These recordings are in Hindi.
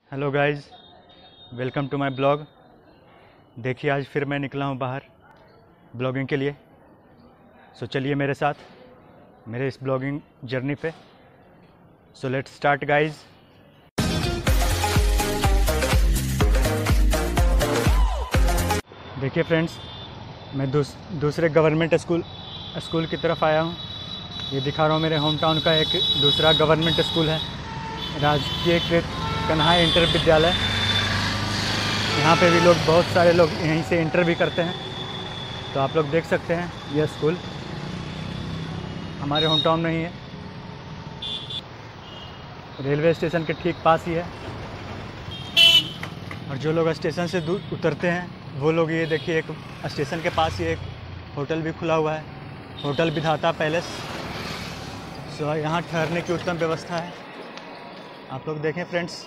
Hello guys, welcome to my blog. देखिए आज फिर मैं निकला हूँ बाहर ब्लॉगिंग के लिए। सो चलिए मेरे साथ मेरे इस ब्लॉगिंग जर्नी पे। So let's start guys. देखिए फ्रेंड्स, मैं दूसरे गवर्नमेंट स्कूल की तरफ आया हूँ। ये दिखा रहा हूँ मेरे होम टाउन का एक दूसरा गवर्नमेंट स्कूल है, राजकीय कृत कन्हा इंटर विद्यालय। यहाँ पे भी लोग, बहुत सारे लोग यहीं से इंटर भी करते हैं। तो आप लोग देख सकते हैं यह स्कूल हमारे होम टाउन में ही है, रेलवे स्टेशन के ठीक पास ही है। और जो लोग स्टेशन से दूर उतरते हैं वो लोग, ये देखिए एक स्टेशन के पास ही एक होटल भी खुला हुआ है, होटल विधाता पैलेस। सो यहाँ ठहरने की उत्तम व्यवस्था है। आप लोग देखें फ्रेंड्स।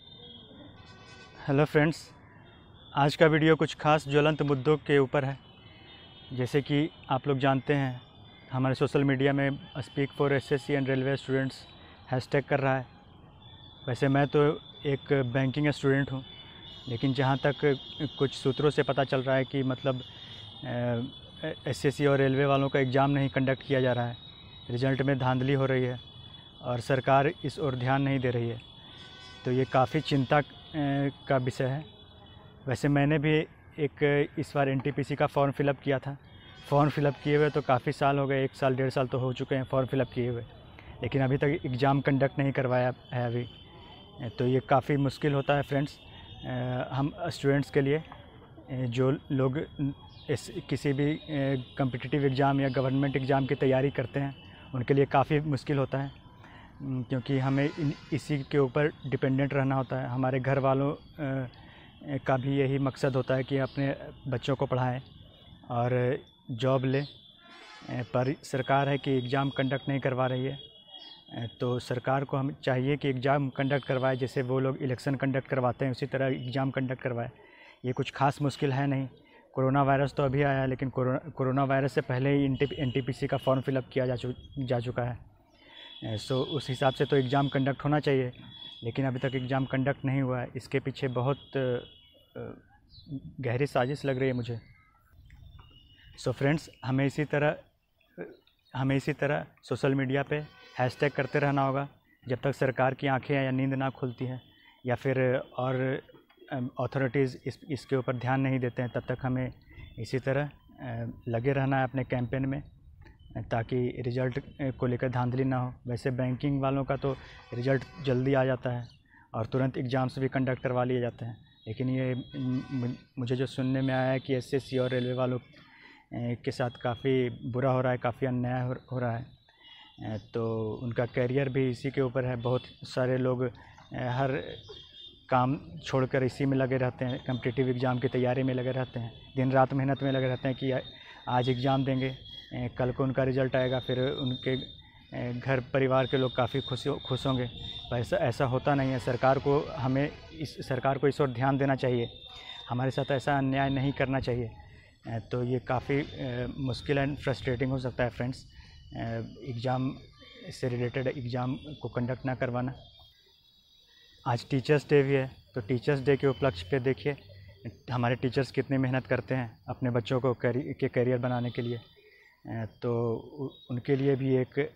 हेलो फ्रेंड्स, आज का वीडियो कुछ खास ज्वलंत मुद्दों के ऊपर है। जैसे कि आप लोग जानते हैं, हमारे सोशल मीडिया में speak for SSC and railway students hashtag कर रहा है। वैसे मैं तो एक बैंकिंग स्टूडेंट हूँ, लेकिन जहाँ तक कुछ सूत्रों से पता चल रहा है कि मतलब एसएससी और रेलवे वालों का एग्ज़ाम नहीं कंडक्ट किया जा रहा है, रिज़ल्ट में धांधली हो रही है और सरकार इस ओर ध्यान नहीं दे रही है। तो ये काफ़ी चिंता का विषय है। वैसे मैंने भी इस बार एनटीपीसी का फॉर्म फिलअप किया था। फॉर्म फिलअप किए हुए तो काफ़ी साल हो गए, 1 साल 1.5 साल तो हो चुके हैं फॉर्म फिलअप किए हुए, लेकिन अभी तक एग्ज़ाम कंडक्ट नहीं करवाया है अभी। तो ये काफ़ी मुश्किल होता है फ्रेंड्स, हम स्टूडेंट्स के लिए। जो लोग किसी भी कम्पिटिटिव एग्ज़ाम या गवर्नमेंट एग्ज़ाम की तैयारी करते हैं, उनके लिए काफ़ी मुश्किल होता है, क्योंकि हमें इसी के ऊपर डिपेंडेंट रहना होता है। हमारे घर वालों का भी यही मकसद होता है कि अपने बच्चों को पढ़ाएं और जॉब लें, पर सरकार है कि एग्ज़ाम कंडक्ट नहीं करवा रही है। तो सरकार को हम चाहिए कि एग्ज़ाम कंडक्ट करवाए, जैसे वो लोग इलेक्शन कंडक्ट करवाते हैं उसी तरह एग्ज़ाम कंडक्ट करवाए। ये कुछ खास मुश्किल है नहीं। कोरोना वायरस तो अभी आया है, लेकिन कोरोना वायरस से पहले ही एनटीपीसी का फॉर्म फिलअप किया जा चुका है। सो उस हिसाब से तो एग्ज़ाम कंडक्ट होना चाहिए, लेकिन अभी तक एग्ज़ाम कंडक्ट नहीं हुआ है। इसके पीछे बहुत गहरी साजिश लग रही है मुझे। सो फ्रेंड्स, हमें इसी तरह सोशल मीडिया पे हैशटैग करते रहना होगा जब तक सरकार की आंखें या नींद ना खुलती हैं, या फिर और अथॉरिटीज़ इसके ऊपर ध्यान नहीं देते हैं। तब तक हमें इसी तरह लगे रहना है अपने कैंपेन में, ताकि रिज़ल्ट को लेकर धांधली ना हो। वैसे बैंकिंग वालों का तो रिज़ल्ट जल्दी आ जाता है और तुरंत एग्ज़ाम्स भी कंडक्ट करवा लिए जाते हैं, लेकिन ये मुझे जो सुनने में आया है कि एसएससी और रेलवे वालों के साथ काफ़ी बुरा हो रहा है, काफ़ी अन्याय हो रहा है। तो उनका करियर भी इसी के ऊपर है। बहुत सारे लोग हर काम छोड़कर इसी में लगे रहते हैं, कम्पिटिटिव एग्ज़ाम की तैयारी में लगे रहते हैं, दिन रात मेहनत में लगे रहते हैं कि आज एग्ज़ाम देंगे, कल को उनका रिज़ल्ट आएगा, फिर उनके घर परिवार के लोग काफ़ी खुश होंगे। पर ऐसा होता नहीं है। सरकार को इस ओर ध्यान देना चाहिए, हमारे साथ ऐसा अन्याय नहीं करना चाहिए। तो ये काफ़ी मुश्किल एंड फ्रस्ट्रेटिंग हो सकता है फ्रेंड्स, एग्ज़ाम से रिलेटेड एग्ज़ाम को कंडक्ट ना करवाना। आज टीचर्स डे भी है, तो टीचर्स डे के उपलक्ष्य पे देखिए हमारे टीचर्स कितनी मेहनत करते हैं अपने बच्चों को करियर बनाने के लिए। तो उनके लिए भी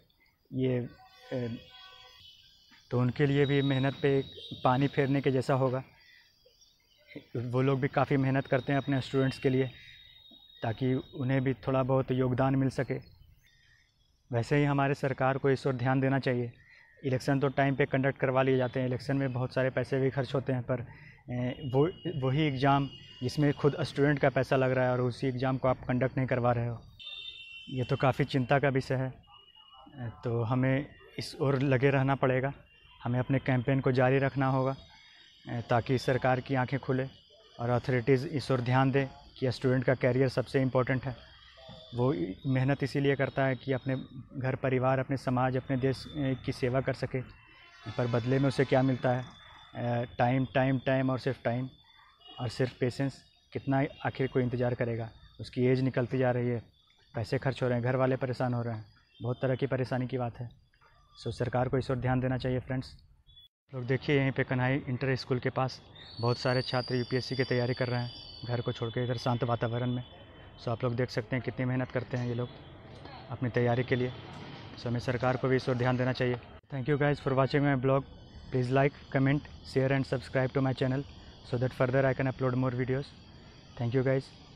उनके लिए भी मेहनत पे एक पानी फेरने के जैसा होगा। वो लोग भी काफ़ी मेहनत करते हैं अपने स्टूडेंट्स के लिए, ताकि उन्हें भी थोड़ा बहुत योगदान मिल सके। वैसे ही हमारे सरकार को इस ओर ध्यान देना चाहिए। इलेक्शन तो टाइम पे कंडक्ट करवा लिए जाते हैं, इलेक्शन में बहुत सारे पैसे भी खर्च होते हैं, पर वही एग्ज़ाम जिसमें खुद स्टूडेंट का पैसा लग रहा है और उसी एग्ज़ाम को आप कंडक्ट नहीं करवा रहे हो, ये तो काफ़ी चिंता का विषय है। तो हमें इस ओर लगे रहना पड़ेगा, हमें अपने कैंपेन को जारी रखना होगा, ताकि सरकार की आंखें खुले और अथॉरिटीज़ इस ओर ध्यान दें कि स्टूडेंट का कैरियर सबसे इम्पोर्टेंट है। वो मेहनत इसीलिए करता है कि अपने घर परिवार, अपने समाज, अपने देश की सेवा कर सके, पर बदले में उसे क्या मिलता है? टाइम और सिर्फ टाइम और सिर्फ पेशेंस। कितना आखिर कोई इंतज़ार करेगा? उसकी एज निकलती जा रही है, पैसे खर्च हो रहे हैं, घर वाले परेशान हो रहे हैं, बहुत तरह की परेशानी की बात है। सो सरकार को इस ओर ध्यान देना चाहिए फ्रेंड्स। लोग देखिए यहीं पे कन्हाई इंटर स्कूल के पास बहुत सारे छात्र यूपीएससी की तैयारी कर रहे हैं घर को छोड़ के इधर शांत वातावरण में। सो आप लोग देख सकते हैं कितनी मेहनत करते हैं ये लोग अपनी तैयारी के लिए। सो हमें सरकार को भी इस ओर ध्यान देना चाहिए। Thank you guys for watching my blog. Please like, comment, share and subscribe to my channel so that further I can upload more videos. Thank you guys.